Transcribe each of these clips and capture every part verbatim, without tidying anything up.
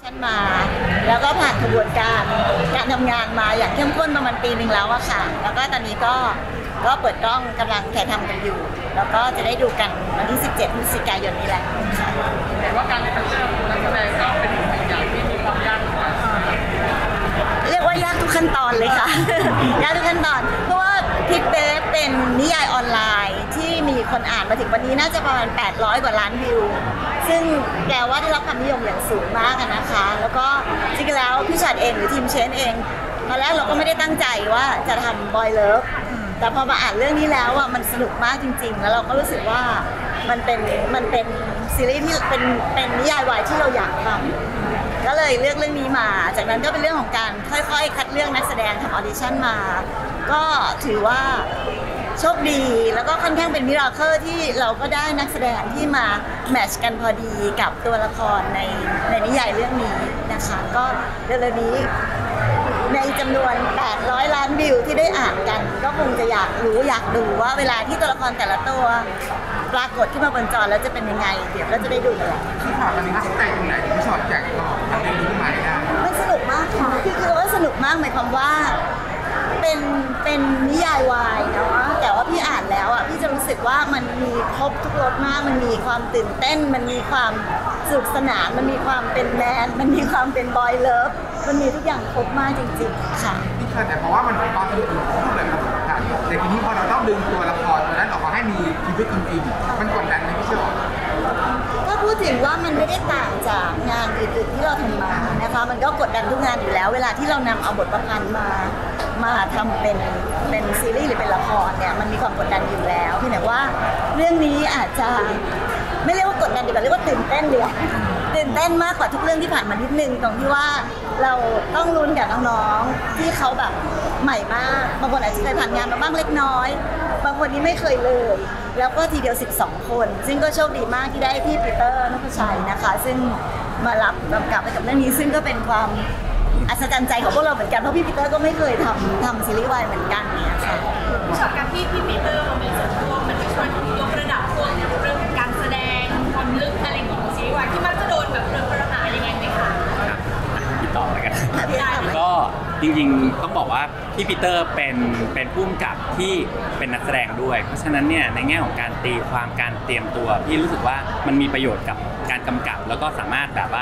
ชั่นมาแล้วก็ผ่านกระบวนการการทำงานมาอย่างเข้มข้นประมาณปีหนึ่งแล้วอะค่ะแล้วก็ตอนนี้ก็ก็เปิดกล้องกำลังถ่ายทำกันอยู่ แล้วก็จะได้ดูกันวันที่สิบเจ็ดพฤศจิกายนนี้แหละค่ะเห็นว่าการเป็นนักแสดงนักแสดงก็เป็นอีกอย่างที่มีความยากเหมือนกันเรียกว่ายากทุกขั้นตอนเลยค่ะ ยากทุกขั้นตอนเพราะว่าพิทเบฟเป็นนิยายออนไลน์ที่มีคนอ่านมาถึงวันนี้น่าจะประมาณแปดร้อยกว่าล้านวิวซึ่งแปลว่าได้รับความนิยมอย่างสูงมากนะคะแล้วก็จริงๆแล้วพี่ชัดเองหรือทีมเชนเองตอนแรกเราก็ไม่ได้ตั้งใจว่าจะทำบอยเลิฟแต่พอมาอ่านเรื่องนี้แล้วอ่ะมันสนุกมากจริงๆแล้วเราก็รู้สึกว่ามันเป็นมันเป็นซีรีส์ที่เป็นเป็นนิยายวายที่เราอยากทำก็เลยเลือกเรื่องนี้มาจากนั้นก็เป็นเรื่องของการค่อยๆคัดเลือกนักแสดงทำออดิชั่นมาก็ถือว่าโชคดีแล้วก็ค่อนข้างเป็นมิราเคิลที่เราก็ได้นักแสดงที่มาแมทช์กันพอดีกับตัวละครในในนิยายเรื่องนี้นะคะก็เรื่องนี้ในจำนวนแปดร้อยล้านวิวที่ได้อ่านกันก็คงจะอยากรู้อยากดูว่าเวลาที่ตัวละครแต่ละตัวปรากฏขึ้นมาบนจอแล้วจะเป็นยังไงเดี๋ยวเราจะได้ดูกันแหละที่ผ่านมาตั้งใจตรงไหนที่พี่ชอตอยากลองทำเรื่องนี้ขึ้นมาได้มันสนุกมากค่ะคือคือว่าสนุกมากหมายความว่าเป็นเป็นนิยายวายเนาะแต่ว่าพี่อ่านแล้วอ่ะพี่จะรู้สึกว่ามันมีครบทุกรสมากมันมีความตื่นเต้นมันมีความสนุกสนานมันมีความเป็นแมนมันมีความเป็นบอยเลิฟมันมีทุกอย่างครบมากจริงๆค่ะพี่ชอตแต่เพราะว่ามันตอนที่ดูพูดเลยครับแต่ทีนี้พอเราต้องดึงตัวละครตัวนั้นออกมาให้มีชีวิตจริงๆมันกดดันไหมพี่ชอตถ้าพูดถึงว่ามันไม่ได้ต่างจากงานอื่นๆที่เราทำมานะคะมันก็กดดันทุกงานอยู่แล้วเวลาที่เรานำเอาบทประพันธ์มามาทำเป็นเป็นซีรีส์หรือเป็นละครเนี่ยมันมีความกดดันอยู่แล้วเพียงแต่ว่าเรื่องนี้อาจจะไม่เรียกว่ากดดันดีกว่าเรียกว่าตื่นเต้นเลยตื่นเต้นมากกว่าทุกเรื่องที่ผ่านมานิดนึงตรงที่ว่าเราต้องลุ้นกับน้องๆที่เขาแบบใหม่มากบางคนอาจจะเคยผ่านงานมาบ้างเล็กน้อยบางคนนี้ไม่เคยเลยแล้วก็ทีเดียวสิบสองคนซึ่งก็โชคดีมากที่ได้พี่ปีเตอร์นพชัยนะคะซึ่งมารับกำกับไปกับเรื่องนี้ซึ่งก็เป็นความอัศจรรย์ใจของพวกเราเหมือนกันเพราะพี่ปีเตอร์ก็ไม่เคยทำทำซีรีส์วายเหมือนกันเนี่ยค่ะช็อตการที่พี่ปีเตอร์มามีส่วนร่วมมันจะช่วยยกระดับพวกเรื่องการแสดงความลึกอะไรของซีรีส์วายที่มักจะโดนแบบเรื่องปัญหาอย่างไงไหมคะพี่ต่อแล้วกันก็จริงๆต้องบอกว่าพี่ปีเตอร์เป็นเป็นผู้กำกับที่เป็นนักแสดงด้วยเพราะฉะนั้นเนี่ยในแง่ของการตีความการเตรียมตัวพี่รู้สึกว่ามันมีประโยชน์กับการกำกับแล้วก็สามารถแบบว่า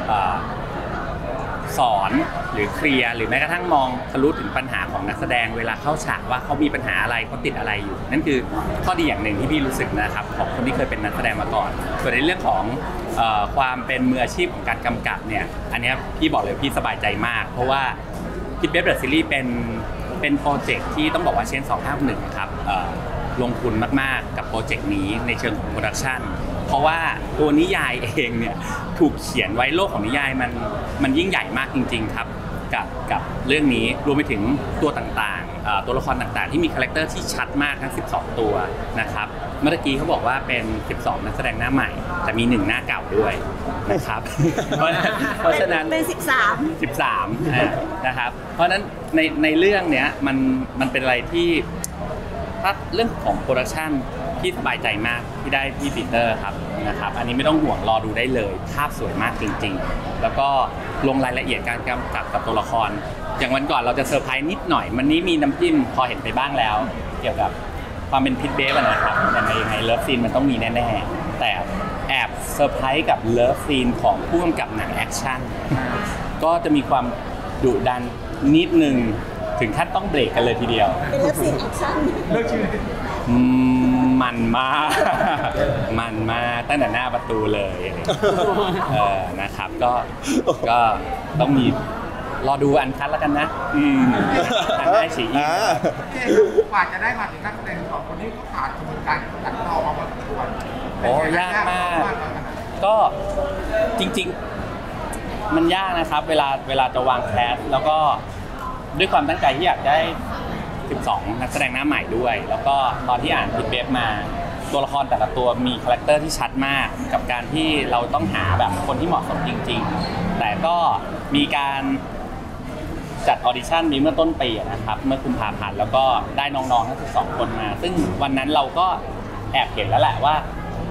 สอนหรือเคลียร์หรือแม้กระทั่งมองทะลุถึงปัญหาของนักแสดงเวลาเข้าฉากว่าเขามีปัญหาอะไรเขาติดอะไรอยู่นั่นคือข้อดีอย่างหนึ่งที่พี่รู้สึกนะครับของคนที่เคยเป็นนักแสดงมาก่อนส่วนในเรื่องของเอ่อความเป็นมืออาชีพของการกำกับเนี่ยอันนี้พี่บอกเลยพี่สบายใจมากเพราะว่าพิทเบฟเดอะซีรีส์เป็นเป็นโปรเจกต์ที่ต้องบอกว่าเชนสองห้าหนึ่งครับลงทุนมากๆกับโปรเจกต์นี้ในเชิงของโปรดักชันเพราะว่าตัวนิยายเองเนี่ยถูกเขียนไว้โลกของนิยายมันมันยิ่งใหญ่มากจริงๆครับกับกับเรื่องนี้รวมไปถึงตัวต่างๆตัวละครต่างๆที่มีคาแรคเตอร์ที่ชัดมากทั้งสิบสองตัวนะครับเมื่อกี้เขาบอกว่าเป็นสิบสองนักแสดงหน้าใหม่แต่มีหนึ่งหน้าเก่าด้วยนะครับเพราะฉะนั้นเป็นสิบสามสิบสามนะครับเพราะฉะนั้นในในเรื่องเนี้ยมันมันเป็นอะไรที่ถ้าเรื่องของโปรดักชันที่สบายใจมากที่ได้พี่ปีเตอร์ครับนะครับอันนี้ไม่ต้องห่วงรอดูได้เลยภาพสวยมากจริงๆแล้วก็ลงรายละเอียดการกำกับกับตัวละครอย่างวันก่อนเราจะเซอร์ไพรส์นิดหน่อยวันนี้มีน้ำจิ้มพอเห็นไปบ้างแล้วเกี่ยวกับความเป็นพิทเบฟนะครับแต่ในในเลิฟซีนมันต้องมีแน่ๆแต่แอบเซอร์ไพรส์กับเลิฟซีนของผู้กำกับหนังแอคชั่นก็จะมีความดุดันนิดนึงถึงขั้นต้องเบรกกันเลยทีเดียวเป็นเลิฟซีนแอคชั่นเลิกชื่อมันมามันมาตั้งแต่หน้าประตูเลยเออนะครับก็ก็ต้องมีรอดูอันคัดแล้วกันนะอืมทางได้ฉีอีกกว่าจะได้มาถึงนักแสดงสองคนนี้ก็ผ่านกระบวนการตัดต่อมาพอสมควรโอ้ยากมากก็จริงๆมันยากนะครับเวลาเวลาจะวางแคสแล้วก็ด้วยความตั้งใจที่อยากได้สิบสองนักแสดงหน้าใหม่ด้วยแล้วก็ตอนที่อ่านพิทเบฟมาตัวละครแต่ละตัวมีคาแรคเตอร์ที่ชัดมากกับการที่เราต้องหาแบบคนที่เหมาะสมจริงๆแต่ก็มีการจัดออดิชั่นมีเมื่อต้นปีนะครับเมื่อกุมภาพันธ์แล้วก็ได้น้องๆทั้งสิบสองคนมาซึ่งวันนั้นเราก็แอบเห็นแล้วแหละว่า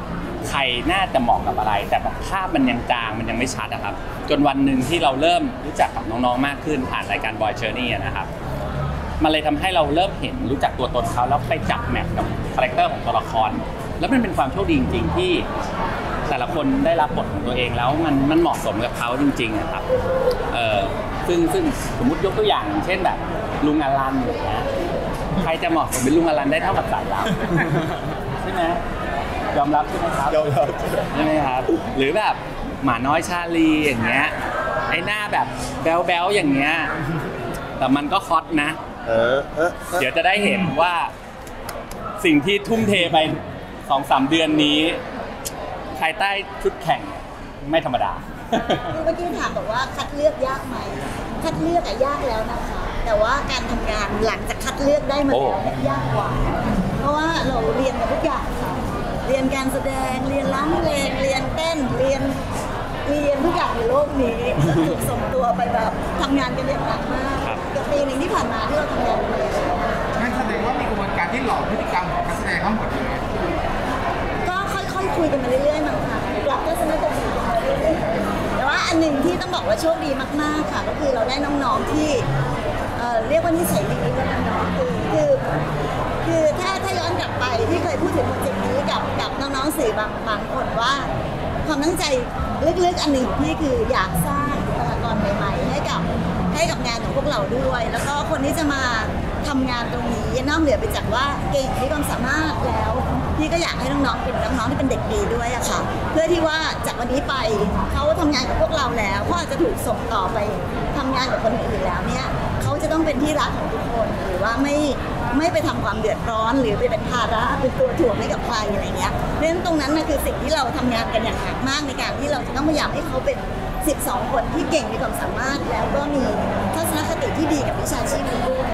ใครน่าจะเหมาะกับอะไร แต่แบบภาพมันยังจางมันยังไม่ชัดอะครับจนวันหนึ่งที่เราเริ่มรู้จักกับน้องๆมากขึ้นผ่านรายการ Boy Journey อะนะครับมันเลยทำให้เราเริ่มเห็นรู้จักตัวตนเขาแล้วไปจับแมทกับคาแรคเตอร์ของตัวละครแล้วมันเป็นความโชคดีจริงๆที่แต่ละคนได้รับบทของตัวเองแล้วมันมันเหมาะสมกับเขาจริงๆนะครับเออซึ่งซึ่งสมมุติยกตัวอย่างเช่นแบบลุงอลันอย่างเงี้ยใครจะเหมาะสมเป็นลุงอลันได้เท่ากับสายลับ ใช่ไหมยอมรับใช่ไหมครับยอมรับใช่ไหมครับหรือแบบหมาน้อยชาลีอย่างเงี้ยไอ้หน้าแบบแบ๊วๆอย่างเงี้ยแต่มันก็ฮอตนะเออเดี๋ยวจะได้เห็นว่าสิ่งที่ทุ่มเทไปสองสามเดือนนี้ภายใต้ชุดแข่งไม่ธรรมดาเมื่อกี้ถามบอกว่าคัดเลือกยากไหมคัดเลือกอะยากแล้วนะคะแต่ว่าการทำงานหลังจากคัดเลือกได้มาแล้วยากกว่าเพราะว่าเราเรียนมาทุกอย่างค่ะเรียนการแสดงเรียนร้องเพลงเรียนเต้นเรียนเรียนทุกอย่างในโลกนี้ถูกส่งตัวไปแบบทำงานกันอย่างหนักมากเกือบปีหนึ่งที่ผ่านมาที่เราทำงานกันเลยนั่นแสดงว่ามีกระบวนการที่หลอกพฤติกรรมของนักแสดงทั้งหมดเลยก็ค่อยๆคุยกันมาเรื่อยๆมั้งค่ะปรับทัศนคติกันมาเรื่อยๆแต่ว่าอันหนึ่งที่ต้องบอกว่าโชคดีมากๆค่ะก็คือเราได้น้องๆที่เรียกว่านิสัยดีแล้วกันเนาะคือคือคือถ้าถ้าย้อนกลับไปที่เคยพูดถึงโปรเจกต์นี้กับกับน้องๆสื่อบางบางคนว่าความตั้งใจลึกๆอันหนึ่งของพี่คืออยากสร้างบุคลากรใหม่ๆให้กับให้กับงานของพวกเราด้วยแล้วก็คนที่จะมาทำงานตรงนี้นอกเหนือไปจากว่าเก่งมีความสามารถแล้วพี่ก็อยากให้น้องๆเป็นน้องๆที่เป็นเด็กดีด้วยอะค่ะเพื่อที่ว่าจากวันนี้ไปเขาทำงานกับพวกเราแล้วเขาอาจจะถูกส่งต่อไปทำงานกับคนอื่นแล้วเนี่ยเขาจะต้องเป็นที่รักของทุกคนหรือว่าไม่ไม่ไปทำความเดือดร้อนหรือไปเป็นภาระเป็นตัวถ่วงให้กับใครอะไรเงี้ยเพราะฉะนั้นตรงนั้นนะคือสิ่งที่เราทำงานกันอย่างหนักมากในการที่เราจะต้องพยายามให้เขาเป็นสิบสองคนที่เก่งมีความสามารถแล้วก็มีทัศนคติที่ดีกับวิชาชีพด้วย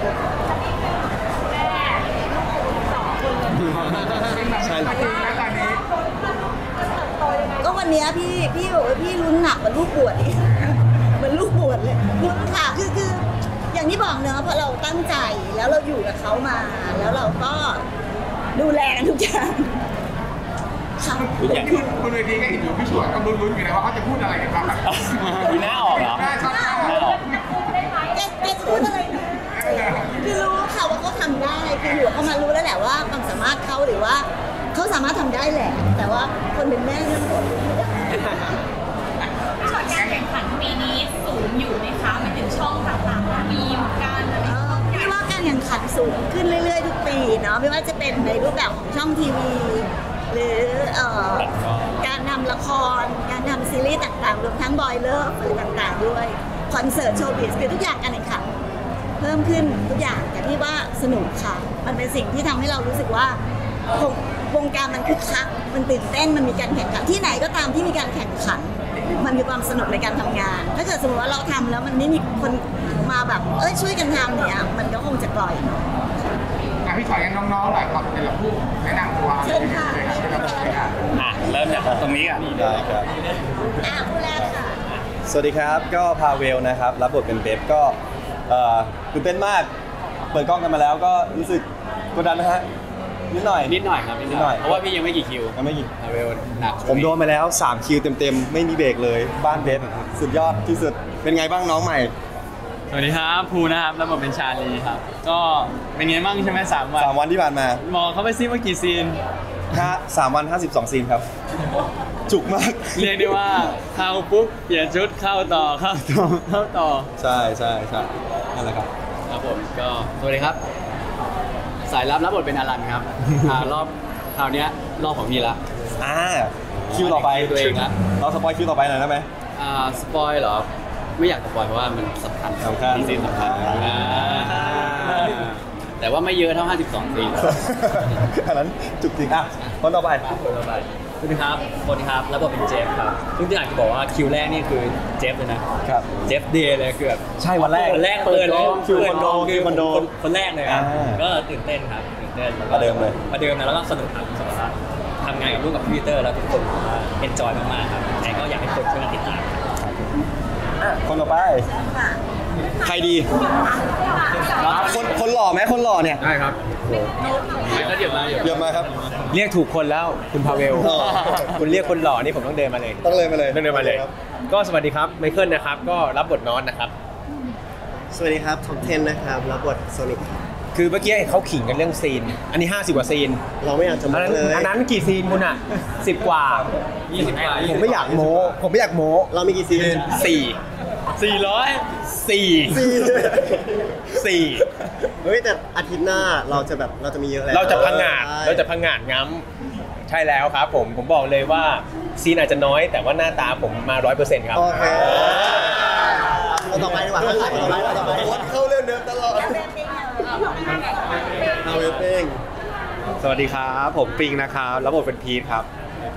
ใช่แล้วตอนนี้ก็วันนี้พี่พี่บอกว่าพี่ลุ้นหนักเหมือนลูกบวชอีกเหมือนลูกบวชเลยลุ้นค่ะคือคืออย่างที่บอกเนอะเพราะเราตั้งใจแล้วเราอยู่กับเขามาแล้วเราก็ดูแลกันทุกอย่างค่ะคือคนเวทีก็เห็นอยู่พี่ชวนก็ลุ้นๆอยู่นะว่าเขาจะพูดอะไรกันบ้างดูหน้าออกเหรอหน้าชอบหน้าออกแกแกพูดอะไรนะคือรู้ค่ะว่าเขาทำได้คืออยู่เขามารู้แล้วแหละว่าความสามารถเขาหรือว่าเขาสามารถทำได้แหละแต่ว่าคนเป็นแม่เนี่ยมันอดไม่ได้ช็อตการแข่งขันปีนี้สูงอยู่ไหมคะหมายถึงช่องต่างๆมีเหมือนกันพี่ว่าการแข่งขันสูงขึ้นเรื่อยๆทุกปีเนาะไม่ว่าจะเป็นในรูปแบบของช่องทีวีหรือการทำละครการทำซีรีส์ต่างๆรวมทั้งบอยเลอร์หรือต่างๆด้วยคอนเสิร์ตโชว์บิสคือทุกอย่างการแข่งขันเพิ่มขึ้นทุกอย่างแต่พี่ว่าสนุกค่ะมันเป็นสิ่งที่ทำให้เรารู้สึกว่าวงการมันคึกคักมันตื่นเต้นมันมีการแข่งขันที่ไหนก็ตามที่มีการแข่งขันมันมีความสนุกในการทำงานถ้าเกิดสมมติว่าเราทำแล้วมันไม่มีคนมาแบบเอ้ยช่วยกันทำเนี่ยมันก็คงจะปล่อยพี่ถอยกันน้องๆหน่อยครับเป็นละผู้แนะนำตัวเชิญค่ะอ่ะเริ่มจากตรงนี้อ่ะได้ครับอ่ะผู้แรกค่ะสวัสดีครับก็พาเวลนะครับรับบทเป็นเบฟก็ตื่นเต้นมากเปิดกล้องกันมาแล้วก็รู้สึกกดดันนะฮะนิดหน่อยนิดหน่อยครับนิดหน่อยเพราะว่าพี่ยังไม่กี่คิวยังไม่กี่พาเวลหนักผมโดนมาแล้วสามคิวเต็มๆไม่มีเบรกเลยบ้านเบฟสุดยอดที่สุดเป็นไงบ้างน้องใหม่สวัสดีครับภูนะครับรับบทเป็นชาลีครับก็เป็นไงบ้างใช่ไหมสามวันสามวันที่ผ่านมาบอกเขาไปซิว่ากี่ซีนห้าสามวันห้าสิบสองซีนครับจุกมากเรียกได้ว่าเข้าปุ๊บเปลี่ยนชุดเข้าต่อเข้าต่อเข้าต่อใช่ใช่ใช่นั่นแหละครับครับผมก็สวัสดีครับสายลับรับบทเป็นอลันครับรอบคราวนี้รอบของพี่ละอ่าคิวต่อไปตัวเองละเราสปอยคิวต่อไปหน่อยได้ไหมอ่าสปอยเหรอไม่อยากสปอยเพราะว่ามันสำคัญสำคัญซีนสำคัญแต่ว่าไม่เยอะเท่าห้าสิบสองซีนอันนั้นจุกจริงอ่ะคนต่อไปคนต่อไปสวัสดีครับคนครับแล้วบอกเป็นเจฟครับซึ่งที่อยากจะบอกว่าคิวแรกนี่คือเจฟเลยนะครับเจฟเดย์เลยคือแบบใช่วันแรกวันแรกเปิดเลยคิวคอนโดคือคอนโดคนแรกเลยก็ตื่นเต้นครับตื่นเต้นมาเดิมเลยมาเดิมนะแล้วก็สนุกครับสนุกครับทำงานกับลูกกับพีเตอร์แล้วทุกคนเอนจอยมากๆครับแต่ก็อยากให้คนช่วยติดตามคนต่อไปใครดีคนคนหล่อไหมคนหล่อเนี่ยได้ครับไปแล้วเดี๋ยวมาเดี๋ยวเดี๋ยวมาครับเรียกถูกคนแล้วคุณพาเวลอ๋อคุณเรียกคนหล่อนี่ผมต้องเดินมาเลยต้องเลยมาเลยต้องเดินมาเลย ก็สวัสดีครับไมเคิลนะครับก็รับบทนอตนะครับสวัสดีครับท็อปสิบนะครับรับบทโซนิกคือเมื่อกี้เขาขิงกันเรื่องซีน อันนี้ห้าสิบกว่าซีนเราไม่อยากจะอันมานั้นเลยอันนั้นกี่ซีนคุณอ่ะสิบกว่ายี่สิบกว่าผมไม่อยากโม้ผมไม่อยากโม้เรามีกี่ซีนสี่สี่ร้อยสี่สี่เฮ้ยแต่อาทิตย์หน้าเราจะแบบเราจะมีเยอะแล้วเราจะพังงาดใช่เราจะพังงาดง้ำใช่แล้วครับผมผมบอกเลยว่าซีนอาจจะน้อยแต่ว่าหน้าตาผมมาร้อยเปอร์เซ็นต์ครับโอเคเอาต่อไปดีกว่าเอาต่อไปเอาต่อไปเข้าเรื่องเดิมตลอดเอาเวฟเป้งสวัสดีครับผมปิงนะครับรับบทเป็นพีทครับ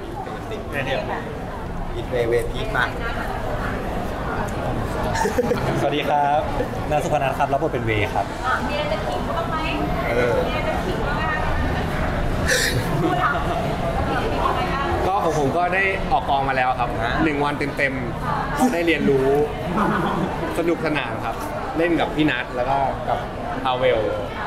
อีทเวเวพีทมาสวัสดีครับนาสุพนัทครับรับบทเป็นเวครับก็ของผมก็ได้ออกกองมาแล้วครับหนึ่งวันเต็มๆได้เรียนรู้สนุกสนานครับ เล่นกับพี่นัทแล้วก็กับพาเวล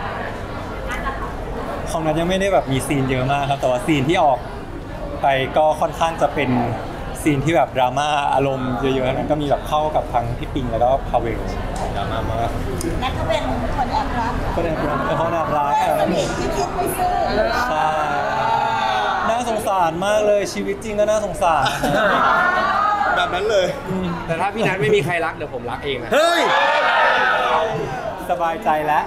ของนั้นยังไม่ได้แบบมีซีนเยอะมากครับแต่ว่าซีนที่ออกไปก็ค่อนข้างจะเป็นซีนที่แบบดราม่าอารมณ์เยอะๆนั้นก็มีแบบเข้ากับทั้งพี่ปิงแล้วก็พาเวลดราม่ามากนัทเขาเป็นคนแอบรักก็ได้เป็นคนน่ารักเพื่อนอะสนิทที่คิดไม่ซื่อใช่น่าสงสารมากเลยชีวิตจริงก็น่าสงสารแบบนั้นเลยแต่ถ้าพี่นัทไม่มีใครรักเดี๋ยวผมรักเองนะเฮ้ยสบายใจแล้ว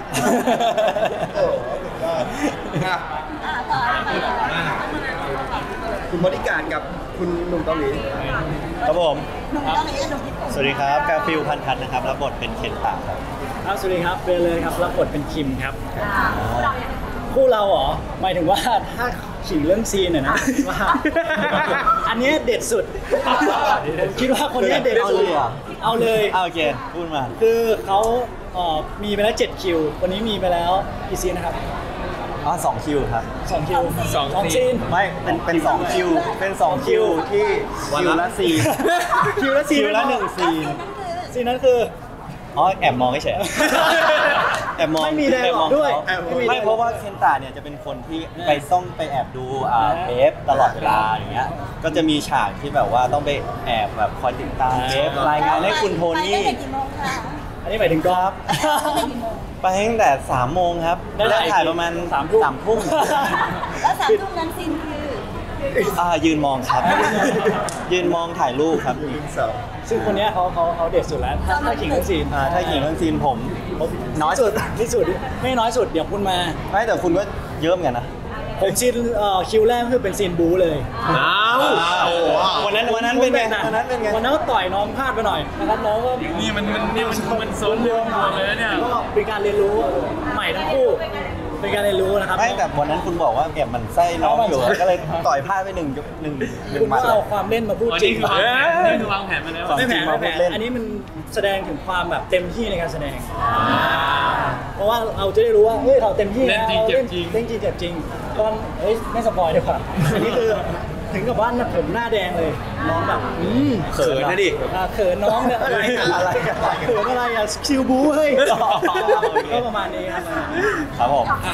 อ่ะต่อไปเลยคุณบริการกับคุณหนุ่มเกาหลีครับผมหนุ่มเกาหลีกับหนุ่มญี่ปุ่นสวัสดีครับกาฟิลพันทัศน์นะครับรับบทเป็นเคนตะครับครับสวัสดีครับเบลเลยครับรับบทเป็นคิมครับคู่เราเหรอหมายถึงว่าถ้าขิงเรื่องซีนน่ะนะว่าอันเนี้ยเด็ดสุดผมคิดว่าคนเนี้ยเด็ดสุดเอาเลยเอาโอเคพูดมาคือเขาเอ่อมีไปแล้วเจ็ดคิววันนี้มีไปแล้วกี่ซีนนะครับอ๋อสองคิวครับสองคิวสองซีนไม่เป็นเป็นสองคิวเป็นสองคิวที่คิวละสี่คิวละซีนคิวละหนึ่งซีนซีนนั้นคืออ๋อแอบมองเฉยแอบมองไม่มีแดร์หรอกด้วยแอบมองไม่มีไม่เพราะว่าเคนตะเนี่ยจะเป็นคนที่ไปต้องไปแอบดูอ่าเทปตลอดเวลาอย่างเงี้ยก็จะมีฉากที่แบบว่าต้องไปแอบแบบคอยติดตามเทปรายงานให้คุณโทนี่ไปตั้งแต่กี่โมงคะอันนี้หมายถึงกอล์ฟไปตั้งแต่สามโมงครับได้แล้วถ่ายกี่ประมาณสามทุ่มสามทุ่มแล้วสามทุ่มนั้นซินคืออ่ายืนมองครับ ยืนมองถ่ายรูปครับซึ่งคนเนี้ยเขาเขาเขาเด็ดสุดแล้วถ้าถ้าขิงเรื่องซีนอ่าถ้าหญิงเรื่องซีนผมน้อยสุดที่สุดไม่น้อยสุดเดี๋ยวคุณมาไม่แต่คุณก็เยอะเหมือนกันนะผมซีนเอ่อคิวแรกคือเป็นซีนบู๊เลยอ้าววันนั้นวันนั้นเป็นไงวันนั้นเป็นไงวันนั้นก็ต่อยน้องพลาดไปหน่อยนะครับน้องก็นี่มันมันนี่มันมันโซนเรื่องหมดเลยเนี่ยก็เป็นการเรียนรู้ใหม่ทั้งคู่เป็นการเรียนรู้นะครับไม่แต่วันนั้นคุณบอกว่าแกมันไส้น้องอยู่เอามันก็เลยต่อยพลาดไปหนึ่งยกหนึ่งหนึ่งคุณหมัดก็เอาความเล่นมาพูดอ๋อจรินี่งคือวางแผนนี่คือวางแผนมาแล้วไม่แผนมาไม่พูแผดนเล่นอันนี้มันแสดงถึงความแบบเต็มที่ในการแสดงเพราะว่าเราจะได้รู้ว่าเฮ้ยเราเต็มที่เล่นจริงเจ็บจริงเล่นจริงเจ็บจริงก็เฮ้ยไม่สปอยดีกว่าอันนี้คือถึงกับว่าผมหน้าแดงเลยน้องแบบอืมเขินนะดิอ่าเขินน้องเนี่ยอะไรอะไรกันเขินอะไรอะคิวบูเฮ้ยก็ประมาณนี้ครับครับผม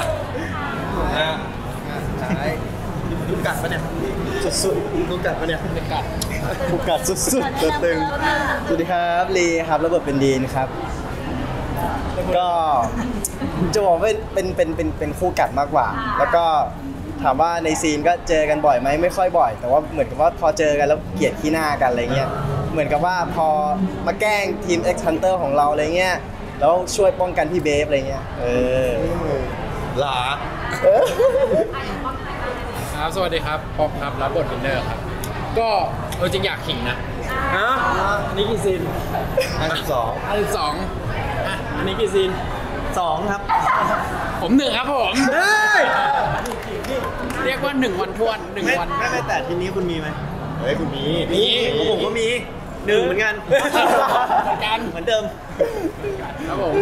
ลูกกัดปะเนี่ยสุดๆลูกกัดปะเนี่ยลูกกัดผูกกัดสุดๆตัวตึงสวัสดีครับลีครับระบบเป็นดีนครับก็จะบอกว่าเป็นเป็นเป็นเป็นคู่กัดมากกว่า แล้วก็ถามว่าในซีนก็เจอกันบ่อยไหมไม่ค่อยบ่อย แต่ว่าเหมือนกับว่าพอเจอกันแล้วเกลียดขี้หน้ากันอะไรเงี้ยเหมือนกับว่าพอมาแกล้งทีม X Hunter ของเราอะไรเงี้ยแล้วช่วยป้องกันพี่เบฟอะไรเงี้ยเออหลาครับสวัสดีครับป๊อปครับรับบทวินเนอร์ครับ ก็เออจริงอยากขิงนะฮะอันนี้กี่ซีนอันที่สองอันที่สองอ่ะอันนี้กี่ซีนสองครับผมหนึ่งครับผมเรียกว่าหนึ่งวันทวนหนึ่งไม่วันไม่ไม่แต่ทีนี้คุณมีไหมเฮ้ยคุณมีมีของผมก็มีหนึ่งเหมือนกันเหมือนกันเหมือนเดิมครับผม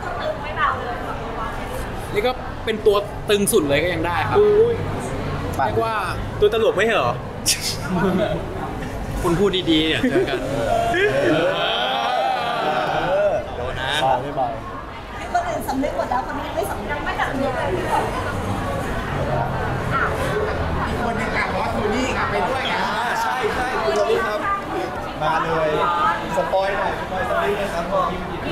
นี่ก็เป็นตัวตึงสุดเลยก็ยังได้ครับเรียกว่าตัวตลกไม่เหรอคุณพูดดีๆเนี่ยเจอกันโดนนะคำนึกหมดแล้วคนนี้ยังไม่สำนึกไม่สำนึกเลยอีกคนหนึงอ่ะบอสโทนี่อ่ะไปด้วยอ่ะใช่ใช่คุณโทนี่ครับ มาเลยสปอยหน่อยสปอยสักนิดนะครับผม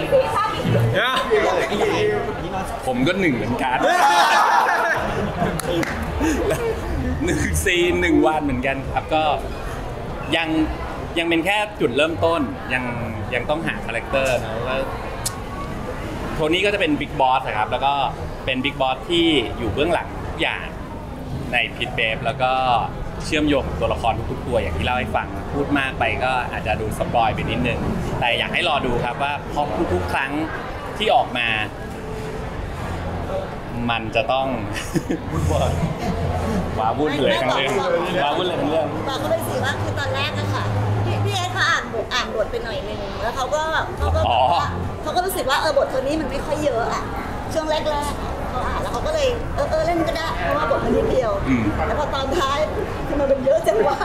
ผมก็หนึ่งเหมือนกันหนึ่งซีนหนึ่งวันเหมือนกันครับก็ยังยังเป็นแค่จุดเริ่มต้นยังยังต้องหาคาแรคเตอร์นะว่าโทนี่ก็จะเป็นบิ๊กบอสครับแล้วก็เป็นบิ๊กบอสที่อยู่เบื้องหลังทุกอย่างในพิทเบฟแล้วก็เชื่อมโยงกับตัวละครทุกๆตัวอย่างที่เล่าให้ฟังพูดมากไปก็อาจจะดูสปอยไปนิดนึงแต่อยากให้รอดูครับว่าพอทุกๆครั้งที่ออกมามันจะต้องวุ่นวายว้าวุ่นเลยทั้งเรื่องว้าวุ่นเลยทั้งเรื่องบอกเขาไปสิว่าคือตอนแรกอะค่ะพี่พี่เอเขาอ่านบทอ่านบทไปหน่อยนึงแล้วเขาก็เขาก็แบบว่าเขาก็รู้สึกว่าเออบทตัวนี้มันไม่ค่อยเยอะอะช่วงแรกๆอะเขาอ่านแล้วเขาก็เลยเออเออเล่นก็ได้เพราะว่าบทมันนิดเดียวแต่พอตอนท้ายคือมันเป็นเยอะจังวะ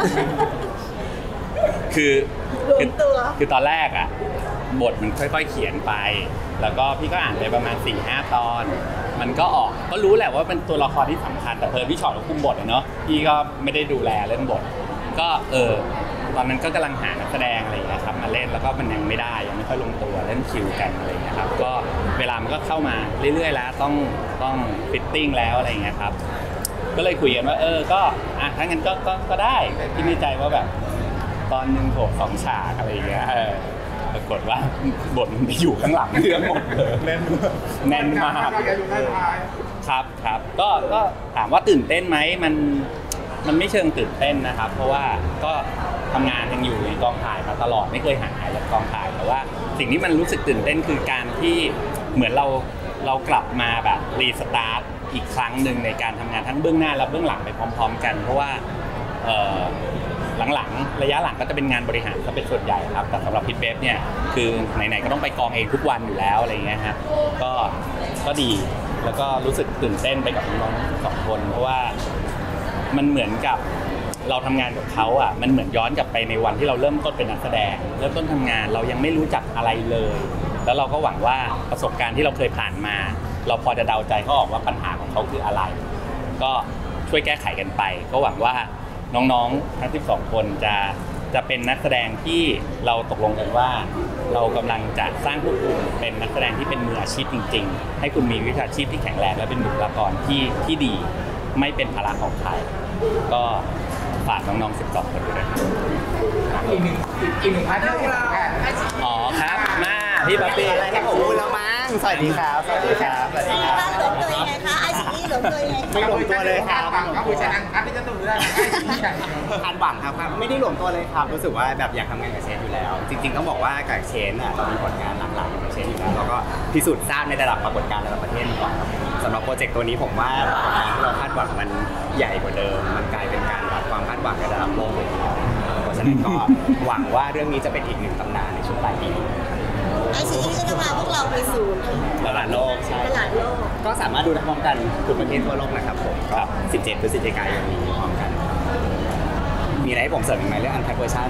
คือรวมตัวคือตอนแรกอะบทมันค่อยๆเขียนไปแล้วก็พี่ก็อ่านไปประมาณ สี่ห้า ตอนมันก็ออกก็รู้แหละว่าเป็นตัวละครที่สำคัญแต่เพอพี่ชอตเขาคุมบทอะเนาะพี่ก็ไม่ได้ดูแลเรื่องบทก็เออตอนนั้นก็กำลังหานักแสดงอะไรอย่างเงี้ยครับมาเล่นแล้วก็มันยังไม่ได้ยังไม่ค่อยลงตัวเล่นคิวกันอะไรอย่างเงี้ยครับก็เวลามันก็เข้ามาเรื่อยๆแล้วต้องต้องฟิตติ้งแล้วอะไรอย่างเงี้ยครับก็เลยคุยกันว่าเออก็อ่ะถ้างั้นก็ก็ก็ได้คิดในใจว่าแบบตอนหนึ่งโถสองฉากอะไรอย่างเงี้ยเออปรากฏว่าบทมันไปอยู่ข้างหลังเรื่องหมดเลยแน่นแน่นมากครับครับก็ก็ถามว่าตื่นเต้นไหมมันมันไม่เชิงตื่นเต้นนะครับเพราะว่าก็ทำงานยังอยู่ในกองถ่ายมาตลอดไม่เคยห่างหายจากกองถ่ายแต่ว่าสิ่งที่มันรู้สึกตื่นเต้นคือการที่เหมือนเราเรากลับมาแบบรีสตาร์ทอีกครั้งหนึ่งในการทำงานทั้งเบื้องหน้าและเบื้องหลังไปพร้อมๆกันเพราะว่าเอ่อหลังๆระยะหลังก็จะเป็นงานบริหารซะเป็นส่วนใหญ่ครับแต่สำหรับพิทเบฟเนี่ยคือไหนๆก็ต้องไปกองเองทุกวันอยู่แล้วอะไรเงี้ยครับก็ก็ดีแล้วก็รู้สึกตื่นเต้นไปกับน้องๆสองคนเพราะว่ามันเหมือนกับเราทำงานกับเขาอ่ะมันเหมือนย้อนกลับไปในวันที่เราเริ่มต้นเป็นนักแสดงเริ่มต้นทำงานเรายังไม่รู้จักอะไรเลยแล้วเราก็หวังว่าประสบการณ์ที่เราเคยผ่านมาเราพอจะเดาใจเขาออกว่าปัญหาของเขาคืออะไรก็ช่วยแก้ไขกันไปก็หวังว่าน้องๆทั้งสิบสองคนจะจะเป็นนักแสดงที่เราตกลงกันว่าเรากำลังจะสร้างพวกคุณเป็นนักแสดงที่เป็นมืออาชีพจริงๆให้คุณมีวิชาชีพที่แข็งแรงและเป็นบุคลากรที่ที่ดีไม่เป็นภาระของใครก็ฝากน้องๆสิบสองคนด้วยนะครับอีกหนึ่งอีกหนึ่งพาร์ทเนอร์ที่เราอ๋อครับมาพี่บ๊อบบี้อะไรครับผมพูดแล้วมั้งสวัสดีครับสวัสดีครับสวัสดีครับบ้านหลวมตัวยังไงคะไอซีอีหลวมตัวยังไงไม่หลวมตัวเลยครับเขาคุยชนะอัพที่จะตื่นได้ไอ้ที่ใหญ่คาดหวังครับครับไม่ได้หลวมตัวเลยครับรู้สึกว่าแบบอยากทำงานกับเชนอยู่แล้ว จริงๆต้องบอกว่ากับเชนอ่ะเรามีผลงานหลักๆกับเชนอยู่แล้วแล้วก็พิสูจน์ทราบในระดับปรากฏการณ์ระดับประเทศก่อนครับสำหรับโปรเจกต์ตัวนี้ผมว่าปรากฏการณ์ที่เราคาดหวังมันใหญ่กว่าเดิมมันกลายเป็นการวัดความคาดหวังในระดับโลกเลยเพราะฉะนั้นก็หวังว่าเรื่องนี้จะเป็นอีกหนึ่งตำนานในช่วงปลายปีนี้ไอซีอีก็จะพาพวกเราไปสู่ตลาดโลกใช่ตลาดโลกก็สามารถดูได้พร้อมกันทุกประเทศทั่วโลกนะครับผมก็สิบเจ็ดพฤศจิกายนนี้พร้อมกัน มีอะไรให้ผมเสริมอีกไหมเรื่องอันคัทเวอร์ชัน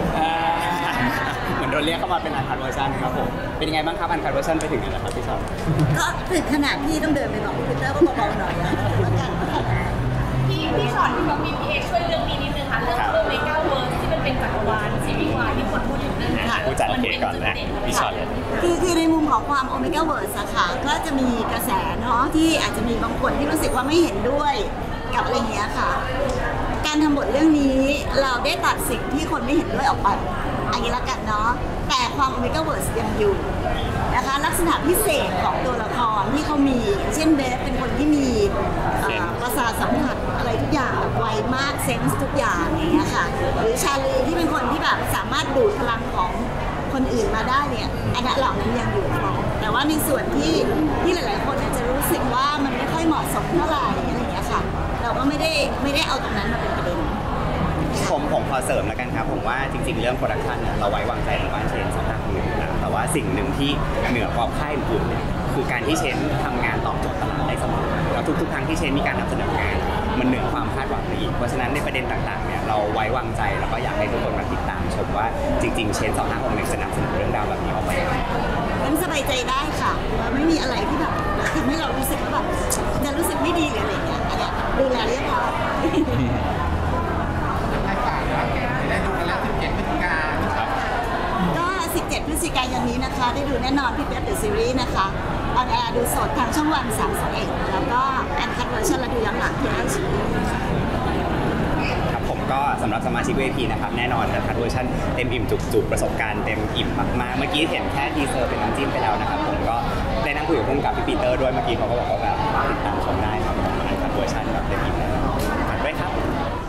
เหมือนโดนเรียกเข้ามาเป็นอันคัทเวอร์ชันครับผมเป็นยังไงบ้างครับอันคัทเวอร์ชันไปถึงไหนแล้วครับพี่ชอบก็ถึงขนาดที่ต้องเดินไปบอกคุณเตอร์ว่าเบาๆหน่อยนะแล้วกันพี่พี่ชอตพี่บอกมีพี่เอช่วยเรื่องนี้นิดนึงค่ะเรื่องโอเมก้าเวิร์สที่มันเป็นจักรวาลซีรีส์วายที่คนพูดถึงเรื่องนั้นผู้จัดโอเคก่อนนะพี่ชอตเลยคือคือในมุมของความโอเมก้าเวิร์สอะค่ะก็จะมีกระแสเนาะที่อาจจะมีบางคนที่รู้สึกว่าไม่เห็นด้วยกับอะไรเงี้ยค่ะ การทำบทเรื่องนี้เราได้ตัดสิ่งที่คนไม่เห็นด้วยออกไปอันนี้ละกันเนาะแต่ความโอเมก้าเวิร์สยังอยู่นะคะลักษณะพิเศษของตัวละครที่เขามีเช่นเบฟเป็นคนที่มีเอ่อประสาทสัมผัสอะไรทุกอย่างแบบไวมากเซนส์ทุกอย่างอย่างเงี้ยค่ะหรือชาลีที่เป็นคนที่แบบสามารถดูดพลังของคนอื่นมาได้เนี่ยอันนั้นเหล่านั้นยังอยู่ครบแต่ว่าในส่วนที่ที่หลายๆคนอาจจะรู้สึกว่ามันไม่ค่อยเหมาะสมเท่าไหร่อะไรอย่างเงี้ยค่ะเราก็ไม่ได้ไม่ได้เอาตรงนั้นมาเป็นประเด็นผมผมขอเสริมแล้วกันครับผมว่าจริงๆเรื่องโปรดักชันเนี่ยเราไว้วางใจในบ้านเชนสองทางอื่นอยู่แล้วแต่ว่าสิ่งหนึ่งที่เหนือกว่าค่ายอื่นเนี่ยคือการที่เชนทำงานตอบโจทย์ตลาดได้เสมอแล้วทุกๆครั้งที่เชนมีการนำเสนองานมันเหนือความคาดหวังไปอีกเพราะฉะนั้นในประเด็นต่างๆเนี่ยเราไว้วางใจแล้วก็อยากให้ทุกคนมาติดตามชมว่าจริงๆเชนสองห้าหกหนึ่งจะนำเสนอเรื่องราวแบบนี้ออกไปงั้นสบายใจได้ค่ะว่าไม่มีอะไรที่แบบทำให้เรารู้สึกว่าแบบจะรู้สึกไม่ดีหรืออะไรอย่างเงี้ยอันเนี้ยดูแลเรียบร้อยให้ฝากนะได้ดูกันแล้วสิบเจ็ดพฤศจิกายนครับก็ สิบเจ็ด พฤศจิกายนนี้นะคะ ได้ดูแน่นอนพี่เป๊ปเดอะซีรีส์นะคะออนแอร์ดูสดทางช่องวันสามสิบเอ็ดแล้วก็แอนคัทเวอร์ชันและดูย้อนหลังที่ไอชีวีค่ะครับผมก็สำหรับสมาชิก วี ไอ พี นะครับแน่นอนนะครับเวอร์ชันเต็มอิ่มจุกๆประสบการณ์เต็มอิ่มมากๆเมื่อกี้เห็นแค่ทีเซอร์เป็นน้ำจิ้มไปแล้วนะครับผมก็ได้นั่งคุยกับพุ่มกับพี่ปีเตอร์ด้วยเมื่อกี้เขาก็บอกว่าแบบติดตามชมได้ครับอันคัทเวอร์ชันแบบเต็มอิ่มแน่นอนฝากด้วยครับ